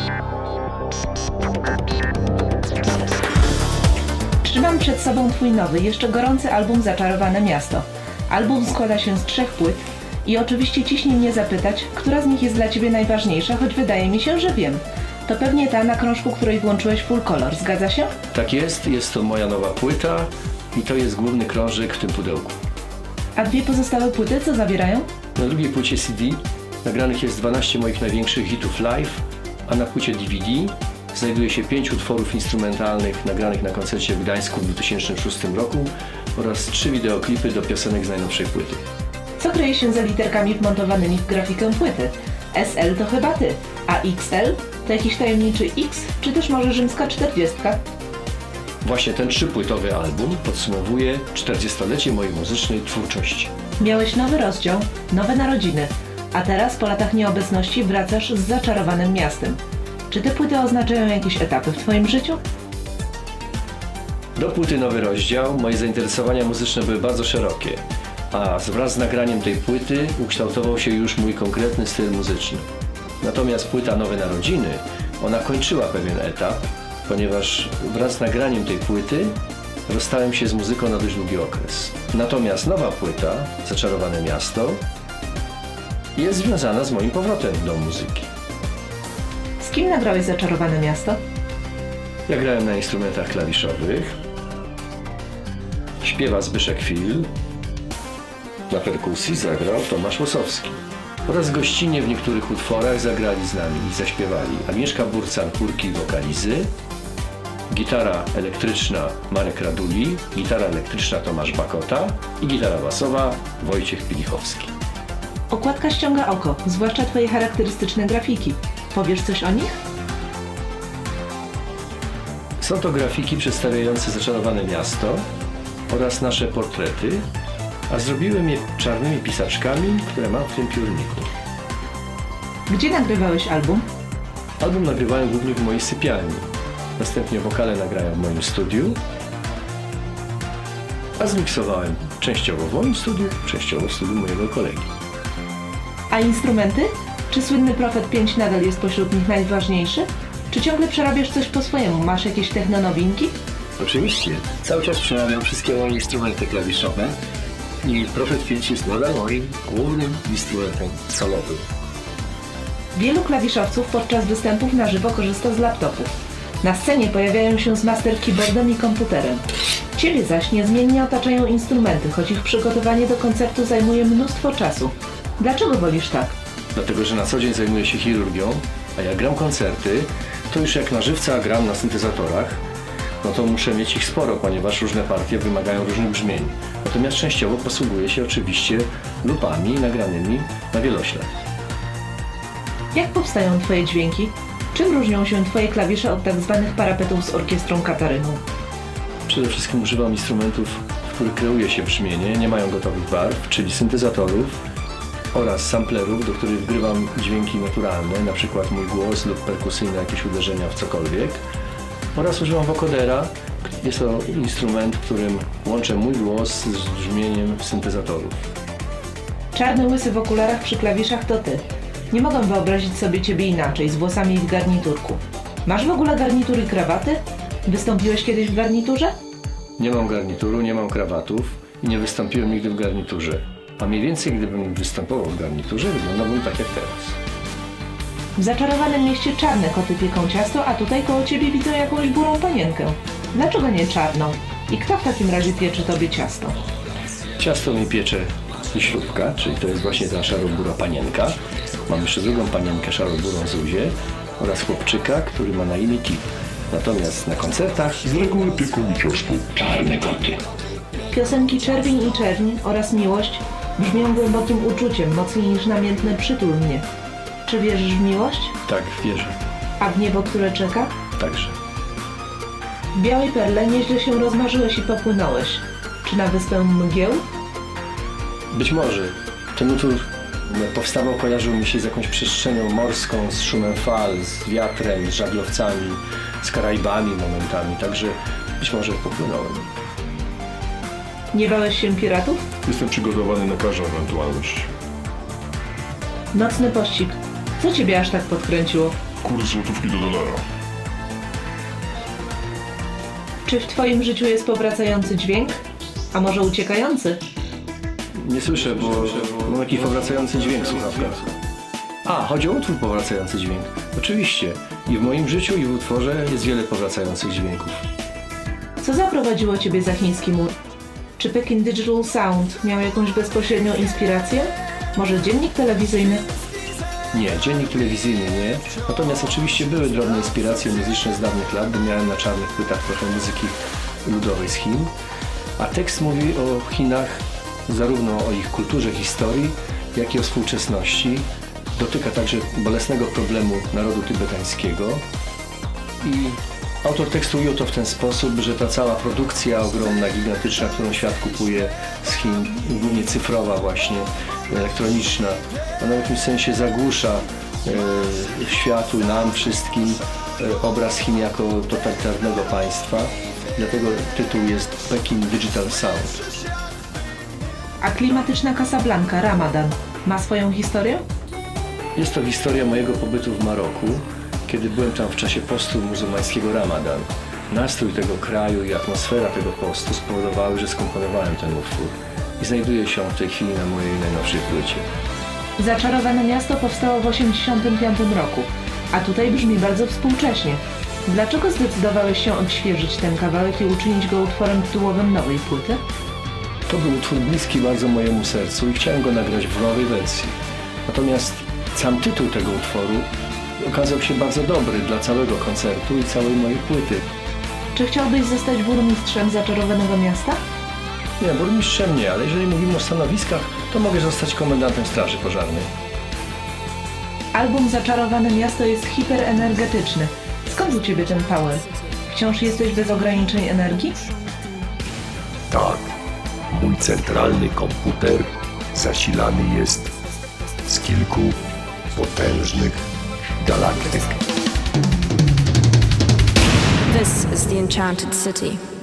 Trzymam przed sobą twój nowy, jeszcze gorący album Zaczarowane Miasto. Album składa się z 3 płyt i oczywiście ciśnie mnie zapytać, która z nich jest dla ciebie najważniejsza, choć wydaje mi się, że wiem. To pewnie ta na krążku, której włączyłeś full color, zgadza się? Tak jest to moja nowa płyta i to jest główny krążek w tym pudełku. A 2 pozostałe płyty co zawierają? Na drugiej płycie CD nagranych jest 12 moich największych hitów live, a na płycie DVD znajduje się 5 utworów instrumentalnych nagranych na koncercie w Gdańsku w 2006 roku oraz 3 wideoklipy do piosenek z najnowszej płyty. Co kryje się za literkami wmontowanymi w grafikę płyty? SL to chyba ty, a XL to jakiś tajemniczy X, czy też może rzymska 40? Właśnie ten 3-płytowy album podsumowuje 40-lecie mojej muzycznej twórczości. Miałeś nowy rozdział, nowe narodziny, a teraz po latach nieobecności wracasz z Zaczarowanym Miastem. Czy te płyty oznaczają jakieś etapy w twoim życiu? Do płyty Nowy Rozdział moje zainteresowania muzyczne były bardzo szerokie, a wraz z nagraniem tej płyty ukształtował się już mój konkretny styl muzyczny. Natomiast płyta Nowe Narodziny, ona kończyła pewien etap, ponieważ wraz z nagraniem tej płyty rozstałem się z muzyką na dość długi okres. Natomiast nowa płyta, Zaczarowane Miasto, jest związana z moim powrotem do muzyki. Z kim nagrałeś Zaczarowane Miasto? Ja grałem na instrumentach klawiszowych, śpiewa Zbyszek Fil, na perkusji zagrał Tomasz Łosowski oraz gościnnie w niektórych utworach zagrali z nami i zaśpiewali Agnieszka Burcan, chórki i wokalizy, gitara elektryczna Marek Raduli, gitara elektryczna Tomasz Bakota i gitara basowa Wojciech Pilichowski. Okładka ściąga oko, zwłaszcza twoje charakterystyczne grafiki. Powiesz coś o nich? Są to grafiki przedstawiające Zaczarowane Miasto oraz nasze portrety, a zrobiłem je czarnymi pisaczkami, które mam w tym piórniku. Gdzie nagrywałeś album? Album nagrywałem głównie w mojej sypialni. Następnie wokale nagrałem w moim studiu, a zmiksowałem częściowo w moim studiu, częściowo w studiu mojego kolegi. A instrumenty? Czy słynny Prophet 5 nadal jest pośród nich najważniejszy? Czy ciągle przerabiasz coś po swojemu? Masz jakieś technonowinki? Oczywiście. Cały czas przerabiam wszystkie moje instrumenty klawiszowe i Prophet 5 jest nadal moim głównym instrumentem solowym. Wielu klawiszowców podczas występów na żywo korzysta z laptopów. Na scenie pojawiają się z master keyboardem i komputerem. Ciebie zaś niezmiennie otaczają instrumenty, choć ich przygotowanie do koncertu zajmuje mnóstwo czasu. Dlaczego wolisz tak? Dlatego, że na co dzień zajmuję się chirurgią, a jak gram koncerty, to już jak na żywca gram na syntezatorach, no to muszę mieć ich sporo, ponieważ różne partie wymagają różnych brzmień. Natomiast częściowo posługuję się oczywiście lupami nagranymi na wieloślad. Jak powstają twoje dźwięki? Czym różnią się twoje klawisze od tak zwanych parapetów z orkiestrą Kataryną? Przede wszystkim używam instrumentów, w których kreuje się brzmienie, nie mają gotowych barw, czyli syntezatorów oraz samplerów, do których wgrywam dźwięki naturalne, na przykład mój głos lub perkusyjne jakieś uderzenia w cokolwiek. Oraz używam wokodera. Jest to instrument, w którym łączę mój głos z brzmieniem syntezatorów. Czarny łysy w okularach przy klawiszach to ty. Nie mogę wyobrazić sobie ciebie inaczej, z włosami w garniturku. Masz w ogóle garnitur i krawaty? Wystąpiłeś kiedyś w garniturze? Nie mam garnituru, nie mam krawatów i nie wystąpiłem nigdy w garniturze. A mniej więcej, gdybym występował w garniturze, wyglądałbym tak jak teraz. W Zaczarowanym Mieście czarne koty pieką ciasto, a tutaj koło ciebie widzę jakąś burą panienkę. Dlaczego nie czarną? I kto w takim razie piecze tobie ciasto? Ciasto mi piecze śrubka, czyli to jest właśnie ta szarobura panienka. Mam jeszcze drugą panienkę szaroburą Zuzię oraz chłopczyka, który ma na imię Kip. Natomiast na koncertach z reguły pieką mi ciasto czarne koty. Piosenki Czerwień i Czerń oraz Miłość brzmią głębokim uczuciem, mocniej niż namiętne przytul mnie. Czy wierzysz w miłość? Tak, wierzę. A w niebo, które czeka? Także. W Białej Perle nieźle się rozmarzyłeś i popłynąłeś. Czy na wyspę Mgieł? Być może. Ten utwór powstawał, kojarzył mi się z jakąś przestrzenią morską, z szumem fal, z wiatrem, z żaglowcami, z Karaibami momentami, także być może popłynąłem. Nie bałeś się piratów? Jestem przygotowany na każdą ewentualność. Nocny pościg. Co ciebie aż tak podkręciło? Kurs złotówki do dolara. Czy w twoim życiu jest powracający dźwięk? A może uciekający? Nie słyszę, bo mam jakiś powracający dźwięk w słuchawkach. A, chodzi o utwór powracający dźwięk. Oczywiście. I w moim życiu, i w utworze jest wiele powracających dźwięków. Co zaprowadziło ciebie za chiński mur? Czy Pekin Digital Sound miał jakąś bezpośrednią inspirację? Może dziennik telewizyjny? Nie, dziennik telewizyjny nie. Natomiast oczywiście były drobne inspiracje muzyczne z dawnych lat, bo miałem na czarnych płytach trochę muzyki ludowej z Chin. A tekst mówi o Chinach, zarówno o ich kulturze, historii, jak i o współczesności. Dotyka także bolesnego problemu narodu tybetańskiego. I autor tekstu ujął to w ten sposób, że ta cała produkcja ogromna, gigantyczna, którą świat kupuje z Chin, głównie cyfrowa właśnie, elektroniczna, ona w jakimś sensie zagłusza światu, nam wszystkim obraz Chin jako totalitarnego państwa. Dlatego tytuł jest Pekin Digital Sound. A klimatyczna Casablanca, Ramadan, ma swoją historię? Jest to historia mojego pobytu w Maroku, kiedy byłem tam w czasie postu muzułmańskiego Ramadan. Nastrój tego kraju i atmosfera tego postu spowodowały, że skomponowałem ten utwór i znajduje się w tej chwili na mojej najnowszej płycie. Zaczarowane miasto powstało w 1985 roku, a tutaj brzmi bardzo współcześnie. Dlaczego zdecydowałeś się odświeżyć ten kawałek i uczynić go utworem tytułowym nowej płyty? To był utwór bliski bardzo mojemu sercu i chciałem go nagrać w nowej wersji. Natomiast sam tytuł tego utworu okazał się bardzo dobry dla całego koncertu i całej mojej płyty. Czy chciałbyś zostać burmistrzem zaczarowanego miasta? Nie, burmistrzem nie, ale jeżeli mówimy o stanowiskach, to mogę zostać komendantem straży pożarnej. Album Zaczarowane Miasto jest hiperenergetyczny. Skąd u ciebie ten power? Wciąż jesteś bez ograniczeń energii? Tak, mój centralny komputer zasilany jest z kilku potężnych galaktyk. This is the Enchanted City.